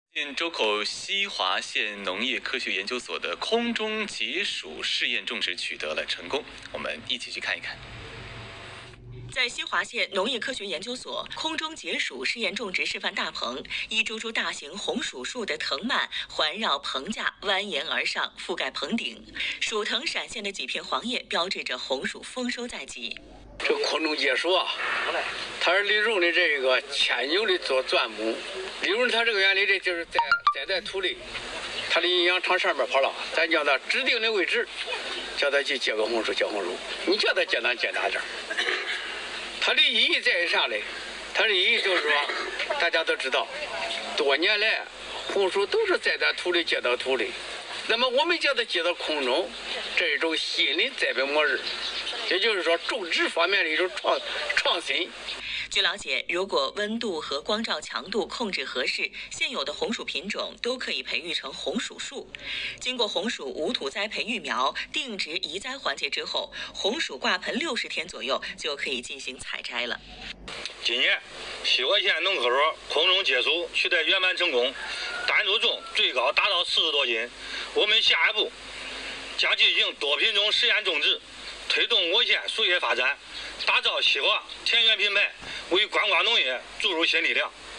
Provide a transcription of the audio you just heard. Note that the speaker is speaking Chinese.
近周口西华县农业科学研究所的空中结薯试验种植取得了成功，我们一起去看一看。 在西华县农业科学研究所空中结薯试验种植示范大棚，一株株大型红薯树的藤蔓环绕棚架蜿蜒而上，覆盖棚顶。薯藤闪现的几片黄叶标志着红薯丰收在即。 这空中结薯啊，它是利用的这个牵牛的做钻木，利用它这个原理的就是栽在土里，它的营养朝上面跑了，咱叫它指定的位置，叫它去结个红薯，结红薯。你叫它简单简单点。它的意义在于啥嘞？它的意义就是说，大家都知道，多年来红薯都是栽在土里结到土里，那么我们叫它结到空中，这是一种新的栽培模式，也就是说种植方面的一种创新。 据了解，如果温度和光照强度控制合适，现有的红薯品种都可以培育成红薯树。经过红薯无土栽培育苗、定植移栽环节之后，红薯挂盆60天左右就可以进行采摘了。 今年西华县农科所空中结薯取得圆满成功，单株重最高达到40多斤。我们下一步将进行多品种实验种植，推动我县树业发展，打造西华田园品牌，为观光农业注入新力量。